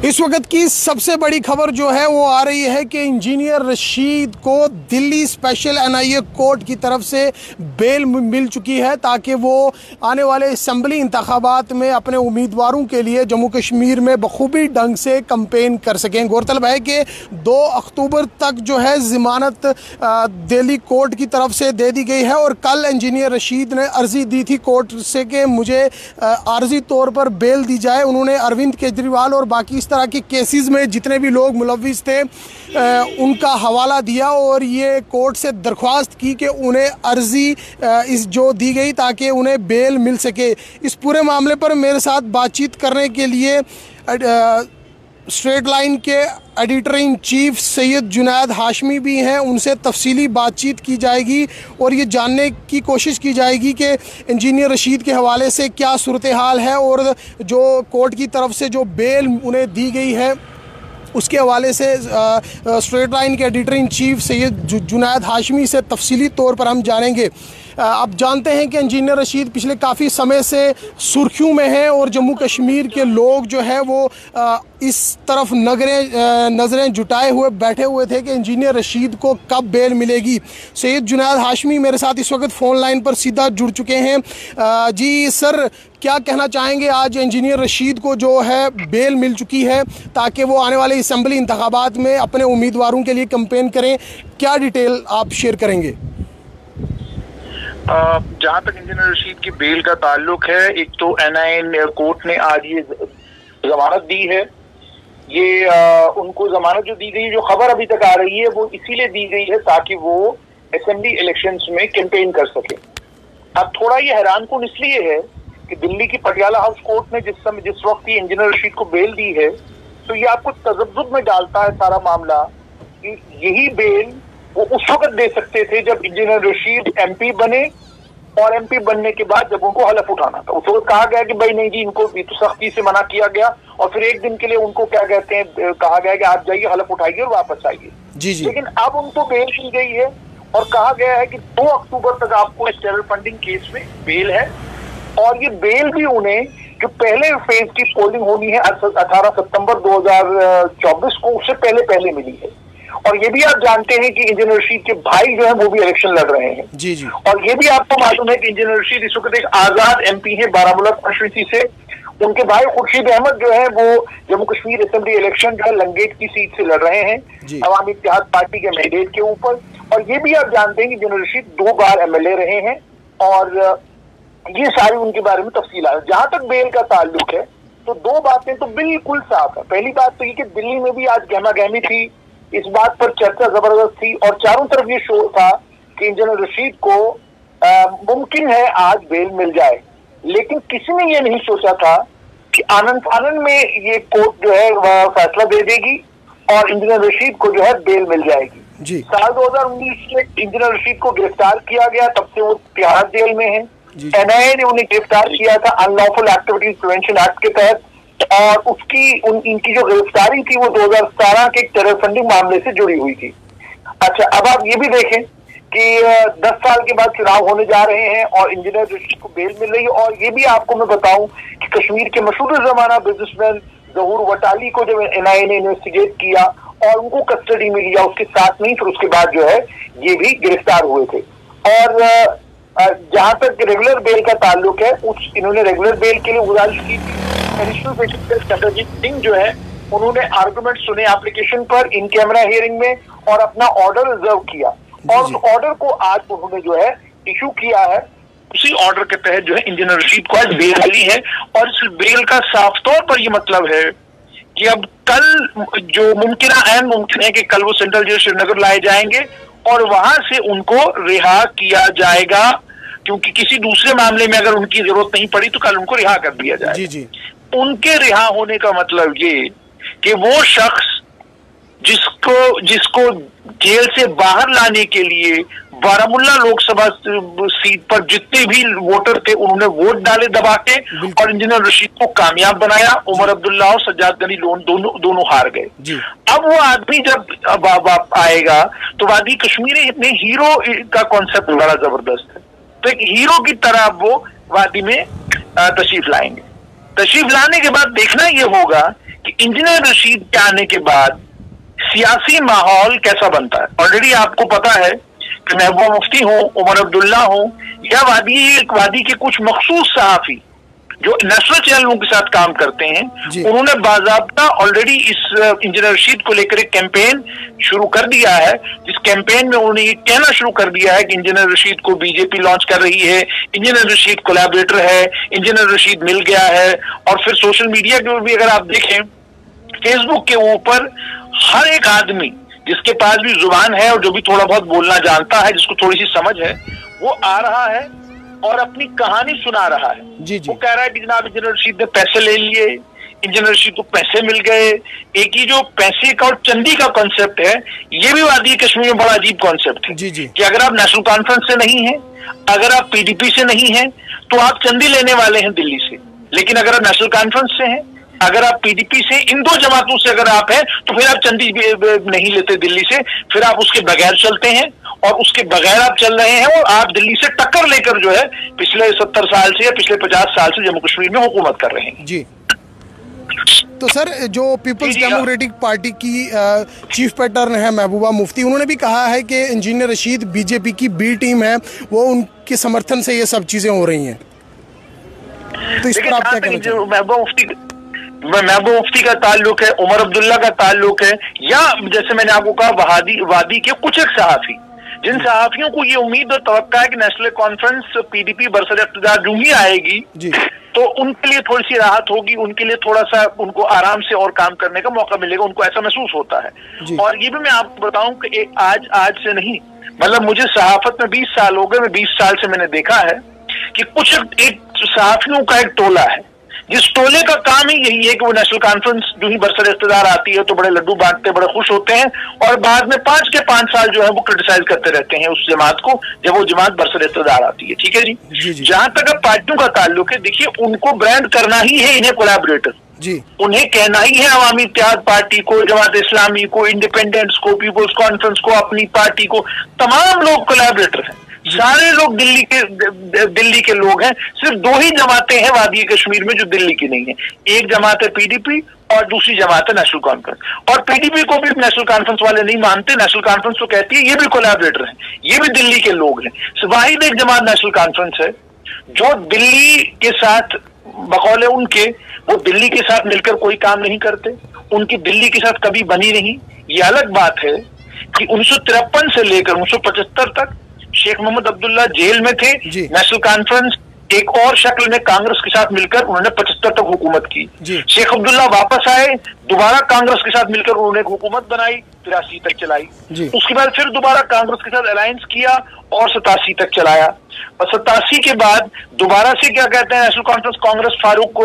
इस वक्त की सबसे बड़ी खबर जो है वो आ रही है कि इंजीनियर रशीद को दिल्ली स्पेशल एनआईए कोर्ट की तरफ से बेल मिल चुकी है ताकि वो आने वाले असम्बली इंतखाबात में अपने उम्मीदवारों के लिए जम्मू कश्मीर में बखूबी ढंग से कंपेन कर सकें। गौरतलब है कि 2 अक्टूबर तक जो है ज़मानत दिल्ली कोर्ट की तरफ से दे दी गई है और कल इंजीनियर रशीद ने अर्ज़ी दी थी कोर्ट से कि मुझे आर्जी तौर पर बेल दी जाए। उन्होंने अरविंद केजरीवाल और बाकी इस तरह के केसेस में जितने भी लोग मुलव्विस थे उनका हवाला दिया और ये कोर्ट से दरख्वास्त की कि उन्हें अर्जी इस जो दी गई ताकि उन्हें बेल मिल सके। इस पूरे मामले पर मेरे साथ बातचीत करने के लिए स्ट्रेट लाइन के editor in chief Syed Junaid Hashmi भी हैं। उनसे तफसीली बातचीत की जाएगी और ये जानने की कोशिश की जाएगी कि इंजीनियर रशीद के हवाले से क्या सूरत हाल है और जो कोर्ट की तरफ से जो बेल उन्हें दी गई है उसके हवाले से स्ट्रेट लाइन के editor in chief Syed Junaid Hashmi से तफसीली तौर पर हम जानेंगे। आप जानते हैं कि इंजीनियर रशीद पिछले काफ़ी समय से सुर्खियों में हैं और जम्मू कश्मीर के लोग जो है वो इस तरफ नज़रें जुटाए हुए बैठे हुए थे कि इंजीनियर रशीद को कब बेल मिलेगी। सैयद जुनैद हाशमी मेरे साथ इस वक्त फ़ोन लाइन पर सीधा जुड़ चुके हैं। जी सर, क्या कहना चाहेंगे? आज इंजीनियर रशीद को जो है बेल मिल चुकी है ताकि वो आने वाले असम्बली इंतखाबात में अपने उम्मीदवारों के लिए कंपेन करें, क्या डिटेल आप शेयर करेंगे? जहाँ तक इंजीनियर रशीद की बेल का ताल्लुक है, एक तो एनआईए कोर्ट ने आज ये जमानत दी है। ये उनको जमानत जो दी गई, जो खबर अभी तक आ रही है वो इसीलिए दी गई है ताकि वो असेंबली इलेक्शंस में कैंपेन कर सके। अब थोड़ा ये हैरानकुन इसलिए है कि दिल्ली की पटियाला हाउस कोर्ट ने जिस वक्त ये इंजीनियर रशीद को बेल दी है तो ये आपको तजब्जुब में डालता है सारा मामला कि यही बेल वो उस वक्त दे सकते थे जब इंजीनियर रशीद एमपी बने और एमपी बनने के बाद जब उनको हलफ उठाना था। उस वक्त कहा गया कि भाई नहीं जी, इनको तो सख्ती से मना किया गया और फिर एक दिन के लिए उनको क्या कहते हैं कहा गया कि आप जाइए हलफ उठाइए और वापस आइए। जी। लेकिन अब उनको बेल दी गई है और कहा गया है कि 2 अक्टूबर तक आपको इस टेरर फंडिंग केस में बेल है और ये बेल भी उन्हें जो पहले फेज की पोलिंग होनी है 18 सितंबर 2024 को, उससे पहले मिली है। और ये भी आप जानते हैं कि इंजीनियर रशीद के भाई जो है वो भी इलेक्शन लड़ रहे हैं। जी। और ये भी आपको मालूम है कि इंजीनियर रशीद इस वक्त एक आजाद एमपी है बारामूला कॉन्स्टिट्यूंसी से। उनके भाई खुर्शीद अहमद जो है वो जम्मू कश्मीर असेंबली इलेक्शन जो है लंगेट की सीट से लड़ रहे हैं अवामी इत्तेहाद पार्टी के मैंडेट के ऊपर। और ये भी आप जानते हैं कि इंजीनियर रशीद 2 बार एमएलए रहे हैं और ये सारी उनके बारे में तफसीलात। जहां तक बेल का ताल्लुक है तो 2 बातें तो बिल्कुल साफ है। पहली बात तो ये कि दिल्ली में भी आज गहमा गहमी थी, इस बात पर चर्चा जबरदस्त थी और चारों तरफ ये शोर था कि इंजीनियर रशीद को मुमकिन है आज बेल मिल जाए। लेकिन किसी ने ये नहीं सोचा था कि आनंद फानन में ये कोर्ट जो है वह फैसला दे देगी और इंजीनियर रशीद को जो है बेल मिल जाएगी। साल 2019 में इंजीनियर रशीद को गिरफ्तार किया गया, तब से वो तिहाड़ जेल में है। एनआईए ने उन्हें गिरफ्तार किया था अनलॉफुल एक्टिविटीज प्रिवेंशन एक्ट के तहत और इनकी जो गिरफ्तारी थी वो 2017 के टेरर फंडिंग मामले से जुड़ी हुई थी। अच्छा, अब आप ये भी देखें कि 10 साल के बाद चुनाव होने जा रहे हैं और इंजीनियर रशीद को बेल मिल रही है। और ये भी आपको मैं बताऊं कि कश्मीर के मशहूर जमाना बिजनेसमैन जहूर वटाली को जब एनआईए ने इन्वेस्टिगेट किया और उनको कस्टडी में लिया, उसके साथ नहीं फिर उसके बाद जो है ये भी गिरफ्तार हुए थे। और जहां तक रेगुलर बेल का ताल्लुक है, इन्होंने रेगुलर बेल के लिए गुजारिश की थी। एडिशनल स्पेशल चंद्रजीत सिंह जो है उन्होंने आर्गुमेंट सुने एप्लीकेशन पर इन कैमरा हियरिंग में और अपना ऑर्डर रिजर्व किया और उस ऑर्डर को आज उन्होंने जो है इशू किया है। उसी ऑर्डर के तहत जो है इंजीनियर रशीद को आज बेल मिली है और इस बेल का साफ तौर पर यह मतलब है कि अब कल जो मुमकिन है कि कल वो सेंट्रल जेल श्रीनगर लाए जाएंगे और वहां से उनको रिहा किया जाएगा, क्योंकि किसी दूसरे मामले में अगर उनकी जरूरत नहीं पड़ी तो कल उनको रिहा कर दिया जाएगा। जी। उनके रिहा होने का मतलब ये कि वो शख्स जिसको जेल से बाहर लाने के लिए बारामूला लोकसभा सीट पर जितने भी वोटर थे उन्होंने वोट डाले दबा के और इंजीनियर रशीद को कामयाब बनाया। उमर अब्दुल्ला और सज्जाद गनी दोनों हार गए। अब वो आदमी जब आएगा तो वादी कश्मीर में हीरो का कॉन्सेप्ट बड़ा जबरदस्त है, तो एक हीरो की तरह वो वादी में तशरीफ लाएंगे। तशरीफ लाने के बाद देखना ये होगा कि इंजीनियर रशीद के आने के बाद सियासी माहौल कैसा बनता है। ऑलरेडी आपको पता है कि महबूबा मुफ्ती हो, उमर अब्दुल्ला हो, या वादी के कुछ मखसूस सहाफी जो नेशनल चैनलों के साथ काम करते हैं, उन्होंने बाज़ाब्ता ऑलरेडी इस इंजीनियर रशीद को लेकर एक कैंपेन शुरू कर दिया है, जिस कैंपेन में उन्होंने ये कहना शुरू कर दिया है कि इंजीनियर रशीद को बीजेपी लॉन्च कर रही है, इंजीनियर रशीद कोलैबोरेटर है, इंजीनियर रशीद मिल गया है। और फिर सोशल मीडिया के ऊपर भी अगर आप देखें, फेसबुक के ऊपर हर एक आदमी जिसके पास भी जुबान है और जो भी थोड़ा बहुत बोलना जानता है, जिसको थोड़ी सी समझ है, वो आ रहा है और अपनी कहानी सुना रहा है। वो कह रहा है कि जनाब इंजीनियर रशीद ने पैसे ले लिए, इंजीनियर रशीद को पैसे मिल गए। एक ही जो पैसे का और चंदी का कॉन्सेप्ट है, ये भी वादी कश्मीर में बड़ा अजीब कॉन्सेप्ट है कि अगर आप नेशनल कॉन्फ्रेंस से नहीं है, अगर आप पीडीपी से नहीं है, तो आप चंदी लेने वाले हैं दिल्ली से। लेकिन अगर आप नेशनल कॉन्फ्रेंस से हैं, अगर आप पीडीपी से, इन दो जमातों से अगर आप हैं, तो फिर आप चंदी नहीं लेते दिल्ली से, फिर आप उसके बगैर चलते हैं। और उसके बगैर आप चल रहे हैं और आप दिल्ली से टक्कर लेकर जो है पिछले 70 साल से या पिछले 50 साल से जम्मू कश्मीर में हुकूमत कर रहे हैं। जी। तो सर, जो पीपल्स डेमोक्रेटिक पार्टी की चीफ पैटर्न है महबूबा मुफ्ती, उन्होंने भी कहा है कि इंजीनियर रशीद बीजेपी की बी टीम है, वो उनके समर्थन से ये सब चीजें हो रही हैं। तो इस पर आप क्या कहना चाहेंगे? महबूबा मुफ्ती का ताल्लुक है, उमर अब्दुल्ला का ताल्लुक है, या जैसे मैंने आपको कहा वादी के कुछ एक सहाफी, जिन सहाफियों को ये उम्मीद और तवक्का है कि नेशनल कॉन्फ्रेंस पीडीपी बरसर इक़्तिदार जो ही आएगी तो उनके लिए थोड़ी सी राहत होगी, उनके लिए थोड़ा सा उनको आराम से और काम करने का मौका मिलेगा, उनको ऐसा महसूस होता है। और ये भी मैं आपको बताऊं कि आज से नहीं, मतलब मुझे सहाफत में 20 साल हो गए, मैं 20 साल से मैंने देखा है कि कुछ एक सहाफियों का एक टोला है, जिस टोले का काम ही यही है कि वो नेशनल कॉन्फ्रेंस जो ही बरसर इक़्तिदार आती है तो बड़े लड्डू बांटते, बड़े खुश होते हैं, और बाद में 5 के 5 साल जो है वो क्रिटिसाइज करते रहते हैं उस जमात को, जब वो जमात बरसर इक़्तिदार आती है। ठीक है जी। जहां तक अब पार्टियों का ताल्लुक है, देखिए उनको ब्रांड करना ही है इन्हें कोलैबोरेटर, उन्हें कहना ही है अवामी इत्तेहाद पार्टी को, जमात इस्लामी को, इंडिपेंडेंट्स को, पीपुल्स कॉन्फ्रेंस को, अपनी पार्टी को, तमाम लोग कोलैबोरेटर हैं, सारे लोग दिल्ली के लोग हैं। सिर्फ 2 ही जमातें हैं वादी कश्मीर में जो दिल्ली की नहीं है, एक जमात है पीडीपी और दूसरी जमात है नेशनल कॉन्फ्रेंस। और पीडीपी को भी नेशनल कॉन्फ्रेंस वाले नहीं मानते, नेशनल कॉन्फ्रेंस तो कहती है ये भी कोलैबोरेटर हैं, ये भी दिल्ली के लोग हैं। वाहिद एक जमात नेशनल कॉन्फ्रेंस है जो दिल्ली के साथ बकौले उनके, वो दिल्ली के साथ मिलकर कोई काम नहीं करते, उनकी दिल्ली के साथ कभी बनी नहीं। ये अलग बात है कि 1953 से लेकर 1975 तक शेख मोहम्मद अब्दुल्ला जेल में थे, नेशनल कॉन्फ्रेंस एक और शक्ल में कांग्रेस के साथ मिलकर उन्होंने 75 तक हुकूमत की। शेख अब्दुल्ला वापस आए, दोबारा कांग्रेस के साथ मिलकर उन्होंने एक हुकूमत बनाई, 83 तक चलाई। उसके बाद फिर दोबारा कांग्रेस के साथ अलायंस किया और 87 तक चलाया। और 87 के बाद दोबारा से क्या कहते हैं National Conference Congress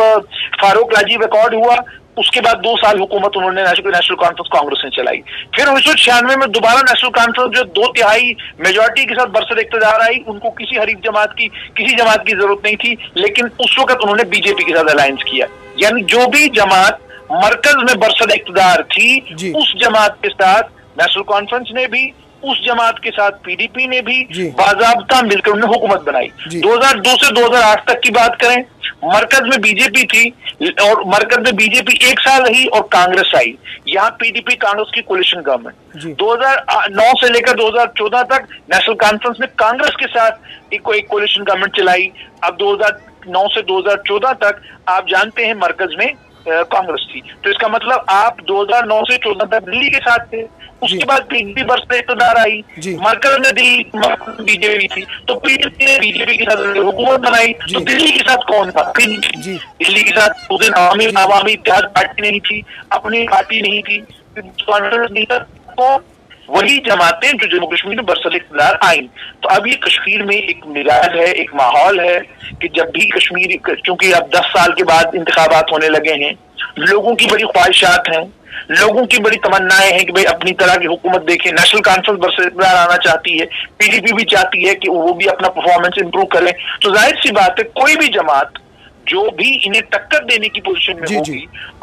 Farooq Rajiv accord हुआ, उसके बाद 2 साल हुकूमत उन्होंने नेशनल कॉन्फ्रेंस कांग्रेस ने चलाई। फिर 1996 में दोबारा नेशनल कॉन्फ्रेंस जो 2/3 मेजोरिटी के साथ बरसर इक़्तिदार आई, उनको किसी हरीफ जमात की जरूरत नहीं थी, लेकिन उस वक्त उन्होंने बीजेपी के साथ अलायंस किया। यानी जो भी जमात मरकज में बरसर इक़्तिदार थी, उस जमात के साथ नेशनल कॉन्फ्रेंस ने भी, उस जमात के साथ पीडीपी ने भी बाज़ाब्ता मिलकर उन्होंने हुकूमत बनाई। 2002 से 2008 तक की बात करें, मरकज में बीजेपी थी और मरकज में बीजेपी 1 साल रही और कांग्रेस आई, यहाँ पीडीपी कांग्रेस की कोलिशन गवर्नमेंट। 2009 से लेकर 2014 तक नेशनल कॉन्फ्रेंस ने कांग्रेस के साथ एक कोलिशन गवर्नमेंट चलाई। अब 2009 से 2014 तक आप जानते हैं मरकज में कांग्रेस थी, तो इसका मतलब आप 2009 से 14 तक दिल्ली के साथ थे। उसके बाद पीडीपी बरसर इक़्तिदार आई, मरकज में बीजेपी थी, तो पीडीपी ने बीजेपी के साथ हुकूमत बनाई, तो दिल्ली के साथ कौन था? दिल्ली के साथ उस दिन अवामी इत्तेहाद पार्टी नहीं थी, अपनी पार्टी नहीं थी, कॉन्फ्रेंस नहीं था, तो वही जमातें जो जम्मू कश्मीर में बरसर इक़्तिदार आई। तो अब ये कश्मीर में एक मिजाज है, एक माहौल है कि जब भी कश्मीर, क्योंकि अब 10 साल के बाद इंतखाबात होने लगे हैं, लोगों की बड़ी ख्वाहिशात हैं, लोगों की बड़ी तमन्नाएं हैं कि भाई अपनी तरह की हुकूमत देखें। नेशनल कॉन्फ्रेंस बरसर इक़्तिदार आना चाहती है, पीडीपी भी चाहती है कि वो भी अपना परफॉर्मेंस इंप्रूव करें। तो जाहिर सी बात है कोई भी जमात जो भी इन्हें टक्कर देने की पोजीशन में होगी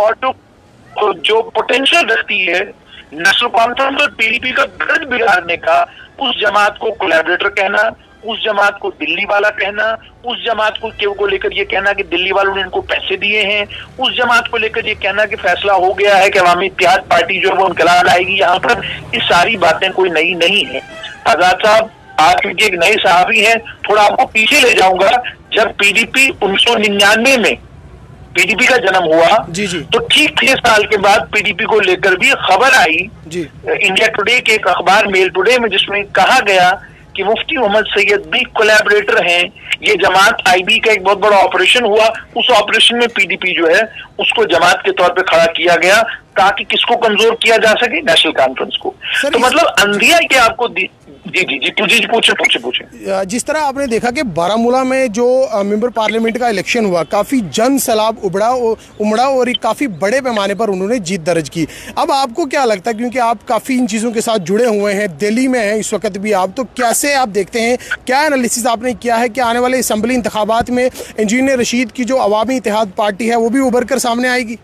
और जो पोटेंशियल रखती है नेशनल कॉन्फ्रेंस और पीडीपी का गढ़ बिगाड़ने का, उस जमात को कोलैबोरेटर कहना, उस जमात को दिल्ली वाला कहना, उस जमात को लेकर ये कहना कि दिल्ली वालों ने इनको पैसे दिए हैं, उस जमात को लेकर ये कहना कि फैसला हो गया है कि अवामी इत्तेहाद पार्टी जो है वो इनकलाब लाएगी यहाँ पर, ये सारी बातें कोई नई नहीं है। आजाद साहब आप क्योंकि एक नए सहाफी हैं, थोड़ा आपको पीछे ले जाऊंगा। जब पीडीपी 1999 में पीडीपी का जन्म हुआ जी जी। तो ठीक 6 साल के बाद पीडीपी को लेकर भी खबर आई जी। इंडिया टुडे के एक अखबार मेल टुडे में, जिसमें कहा गया कि मुफ्ती मोहम्मद सैयद भी कोलैबोरेटर हैं। ये जमात आईबी का एक बहुत बड़ा ऑपरेशन हुआ, उस ऑपरेशन में पीडीपी जो है उसको जमात के तौर पे खड़ा किया गया ताकि किसको कमजोर किया जा सके, नेशनल कॉन्फ्रेंस को। तो मतलब अंधिया कि आपको जी पूछे। जिस तरह आपने देखा कि बारामूला में जो मेंबर पार्लियामेंट का इलेक्शन हुआ, काफ़ी जन सैलाब उमड़ा और एक काफ़ी बड़े पैमाने पर उन्होंने जीत दर्ज की। अब आपको क्या लगता है, क्योंकि आप काफ़ी इन चीज़ों के साथ जुड़े हुए हैं, दिल्ली में हैं इस वक्त भी आप, तो कैसे आप देखते हैं, क्या एनालिसिस आपने किया है कि आने वाले असम्बली इंतखाबात में इंजीनियर रशीद की जो अवामी इत्तेहाद पार्टी है वो भी उभर कर सामने आएगी?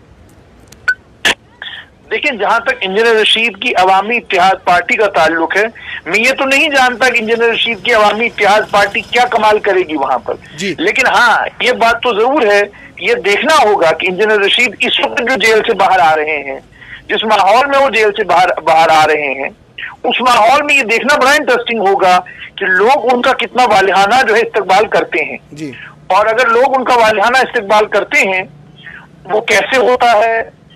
देखिए, जहां तक इंजीनियर रशीद की अवामी इत्तेहाद पार्टी का ताल्लुक है, मैं ये तो नहीं जानता कि इंजीनियर रशीद की अवामी इत्तेहाद पार्टी क्या कमाल करेगी वहां पर, लेकिन हाँ ये बात तो जरूर है, ये देखना होगा कि इंजीनियर रशीद इस वक्त जो जेल से बाहर आ रहे हैं, जिस माहौल में वो जेल से बाहर आ रहे हैं, उस माहौल में ये देखना बड़ा इंटरेस्टिंग होगा कि लोग उनका कितना वालिहाना जो है इस्तकबाल करते हैं जी। और अगर लोग उनका वालिहाना इस्तकबाल करते हैं, वो कैसे होता है,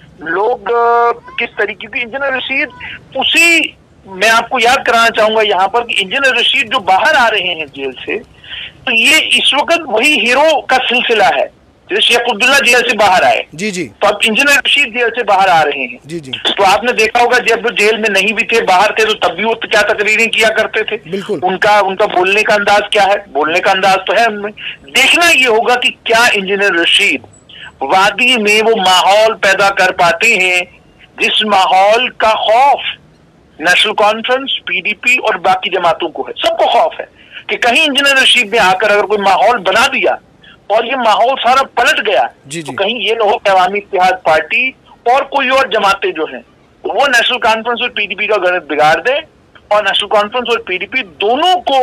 लोग किस तरीके की, इंजीनियर रशीद उसी, मैं आपको याद कराना चाहूंगा यहाँ पर कि इंजीनियर रशीद जो बाहर आ रहे हैं जेल से, तो ये इस वक्त वही हीरो का सिलसिला है जैसे शेख अब्दुल्ला जेल से बाहर आए जी जी, तो अब इंजीनियर रशीद जेल से बाहर आ रहे हैं जी जी। तो आपने देखा होगा जब वो जेल में नहीं भी थे, बाहर थे, तो तब भी वो क्या तकरीरें किया करते थे, बिल्कुल। उनका बोलने का अंदाज क्या है, बोलने का अंदाज तो है उनमें। देखना ये होगा कि क्या इंजीनियर रशीद वादी में वो माहौल पैदा कर पाते हैं जिस माहौल का खौफ नेशनल कॉन्फ्रेंस, पीडीपी और बाकी जमातों को है, सबको खौफ है कि कहीं इंजीनियर रशीद ने आकर अगर कोई माहौल बना दिया और ये माहौल सारा पलट गया तो कहीं ये ना हो कि अवामी इत्तेहाद पार्टी और कोई और जमातें जो हैं वो नेशनल कॉन्फ्रेंस और पीडीपी का गणित बिगाड़ दे और नेशनल कॉन्फ्रेंस और पीडीपी दोनों को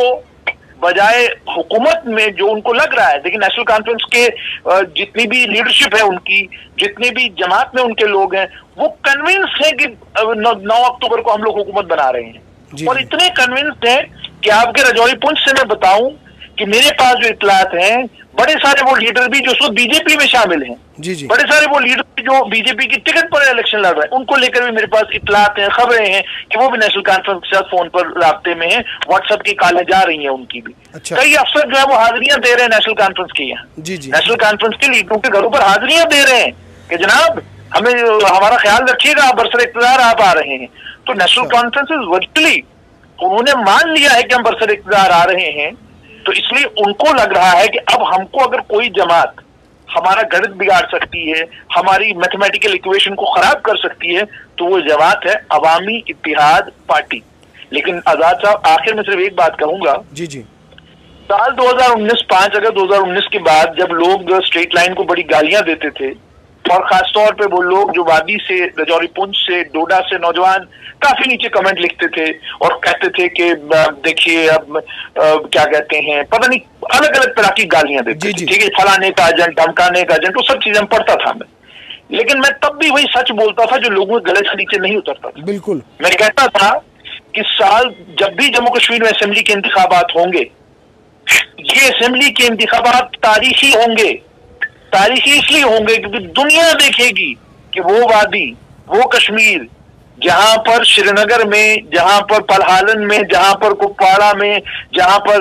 बजाय हुकूमत में जो उनको लग रहा है, देखिए नेशनल कॉन्फ्रेंस के जितनी भी लीडरशिप है उनकी, जितने भी जमात में उनके लोग हैं, वो कन्विंस हैं कि 9 अक्टूबर को हम लोग हुकूमत बना रहे हैं और इतने कन्विंस हैं कि आपके रजौरी पुंछ से मैं बताऊं कि मेरे पास जो इतलात हैं, बड़े सारे वो लीडर भी जो उसको बीजेपी में शामिल हैं, जी जी, बड़े सारे वो लीडर जो बीजेपी की टिकट पर इलेक्शन लड़ रहे हैं, उनको लेकर भी मेरे पास इतलात हैं, खबरें हैं कि वो भी नेशनल कॉन्फ्रेंस के साथ फोन पर राब्ते में हैं, व्हाट्सएप की कॉलें जा रही हैं उनकी भी। अच्छा। कई अफसर जो है वो हाजिरियां दे रहे हैं नेशनल कॉन्फ्रेंस के यहाँ, नेशनल कॉन्फ्रेंस के लीडरों के घरों पर हाजिरियां दे रहे हैं कि जनाब हमें हमारा ख्याल रखिएगा, आप बरसर इक़्तिदार आप आ रहे हैं। तो नेशनल कॉन्फ्रेंस वर्चुअली उन्होंने मान लिया है कि हम बरसर इक़्तिदार आ रहे हैं, तो इसलिए उनको लग रहा है कि अब हमको अगर कोई जमात हमारा गणित बिगाड़ सकती है, हमारी मैथमेटिकल इक्वेशन को खराब कर सकती है, तो वो जमात है अवामी इत्तेहाद पार्टी। लेकिन आजाद साहब आखिर में सिर्फ एक बात कहूंगा, जी जी, साल 2019 5 अगस्त 2019 के बाद जब लोग स्ट्रेट लाइन को बड़ी गालियां देते थे और खासतौर पे वो लोग जो वादी से, रजौरी पुंछ से, डोडा से नौजवान काफी नीचे कमेंट लिखते थे और कहते थे कि देखिए अब क्या कहते हैं, पता नहीं अलग अलग तरह की गालियां देते थे, ठीक है, फलाने का एजेंट, धमकाने का एजेंट, वो सब चीजें पढ़ता था मैं, लेकिन मैं तब भी वही सच बोलता था जो लोगों के गले से नीचे नहीं उतरता था। बिल्कुल, मैं कहता था कि साल जब भी जम्मू कश्मीर में असेंबली के इंतखाबात होंगे, ये असेंबली के इंतखाबात तारीखी होंगे, तारीखी इसलिए होंगे क्योंकि दुनिया देखेगी कि वो वादी, वो कश्मीर जहां पर श्रीनगर में, जहां पर पलहालन में, जहां पर कुपवाड़ा में, जहां पर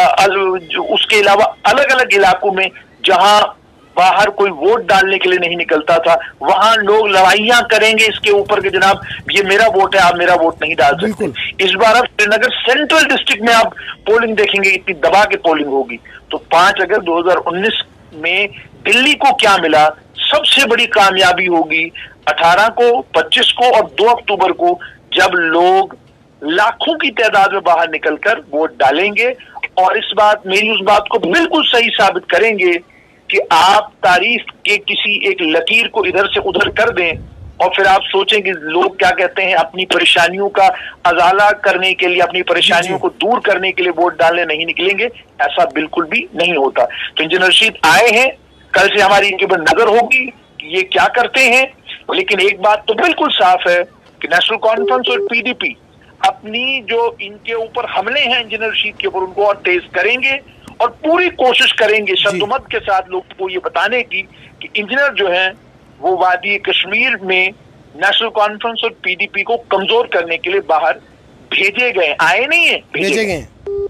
उसके अलावा अलग अलग इलाकों में जहां बाहर कोई वोट डालने के लिए नहीं निकलता था, वहां लोग लड़ाइयां करेंगे इसके ऊपर कि जनाब ये मेरा वोट है, आप मेरा वोट नहीं डाल सकते। इस बार अब श्रीनगर सेंट्रल डिस्ट्रिक्ट में आप पोलिंग देखेंगे, इतनी दबा के पोलिंग होगी। तो 5 अगस्त 2019 में दिल्ली को क्या मिला, सबसे बड़ी कामयाबी होगी 18 को, 25 को और 2 अक्टूबर को, जब लोग लाखों की तादाद में बाहर निकलकर वोट डालेंगे और इस बात, मेरी उस बात को बिल्कुल सही साबित करेंगे कि आप तारीख के किसी एक लकीर को इधर से उधर कर दें और फिर आप सोचें कि लोग क्या कहते हैं, अपनी परेशानियों का अजाला करने के लिए, अपनी परेशानियों को दूर करने के लिए वोट डालने नहीं निकलेंगे। ऐसा बिल्कुल भी नहीं होता। तो इंजीनियर रशीद आए हैं, कल से हमारी इनके ऊपर नजर होगी कि ये क्या करते हैं। लेकिन एक बात तो बिल्कुल साफ है कि नेशनल कॉन्फ्रेंस और पीडीपी अपनी जो इनके ऊपर हमले हैं इंजीनियर रशीद के ऊपर, उनको और तेज करेंगे और पूरी कोशिश करेंगे शद्दुमत के साथ लोगों को ये बताने की कि इंजीनियर जो है वो वादी कश्मीर में नेशनल कॉन्फ्रेंस और पीडीपी को कमजोर करने के लिए बाहर भेजे गए, आए नहीं है, भेजे गए।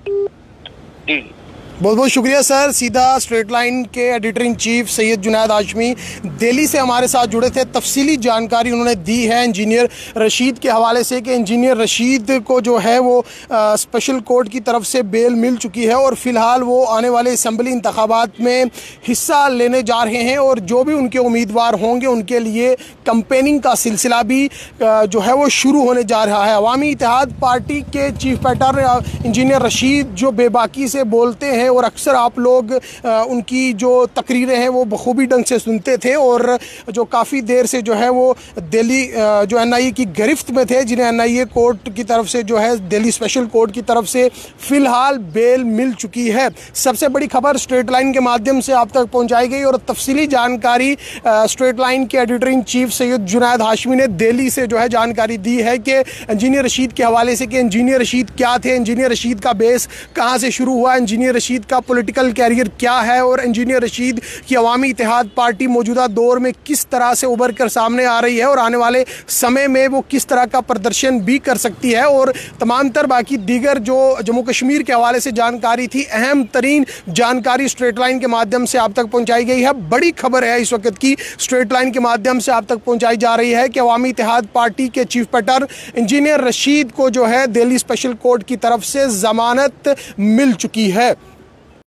जी, बहुत बहुत शुक्रिया सर। सीधा स्ट्रेट लाइन के editor in chief Syed Junaid Hashmi Delhi से हमारे साथ जुड़े थे। तफसीली जानकारी उन्होंने दी है इंजीनियर रशीद के हवाले से कि इंजीनियर रशीद को जो है वो स्पेशल कोर्ट की तरफ से बेल मिल चुकी है और फ़िलहाल वो आने वाले असम्बली इंतखाबात में हिस्सा लेने जा रहे हैं और जो भी उनके उम्मीदवार होंगे उनके लिए कंपेनिंग का सिलसिला भी जो है वो शुरू होने जा रहा है। अवामी इत्तेहाद पार्टी के चीफ पैटर इंजीनियर रशीद जो बेबाकी से बोलते हैं और अक्सर आप लोग उनकी जो तकरीरें हैं वो बखूबी ढंग से सुनते थे और जो काफ़ी देर से जो है वो दिल्ली जो एनआईए की गिरफ्त में थे, जिन्हें एनआईए कोर्ट की तरफ से जो है दिल्ली स्पेशल कोर्ट की तरफ से फ़िलहाल बेल मिल चुकी है। सबसे बड़ी खबर स्ट्रेट लाइन के माध्यम से आप तक पहुंचाई गई और तफसीली जानकारी स्ट्रेट लाइन के editor in chief Syed Junaid Hashmi ने दिल्ली से जो है जानकारी दी है कि इंजीनियर रशीद के हवाले से कि इंजीनियर रशीद क्या थे, इंजीनियर रशीद का बेस कहाँ से शुरू हुआ, इंजीनियर रशीद का पॉलिटिकल कैरियर क्या है और इंजीनियर रशीद की अवामी इत्तेहाद पार्टी मौजूदा दौर में किस तरह से उभर कर सामने आ रही है और आने वाले समय में वो किस तरह का प्रदर्शन भी कर सकती है और तमाम तर बाकी दीगर जो जम्मू कश्मीर के हवाले से जानकारी थी, अहम तरीन जानकारी स्ट्रेट लाइन के माध्यम से आप तक पहुंचाई गई है। बड़ी खबर है इस वक्त की स्ट्रेट लाइन के माध्यम से आप तक पहुंचाई जा रही है कि अवामी इत्तेहाद पार्टी के चीफ पैटर इंजीनियर रशीद को जो है दिल्ली स्पेशल कोर्ट की तरफ से जमानत मिल चुकी है।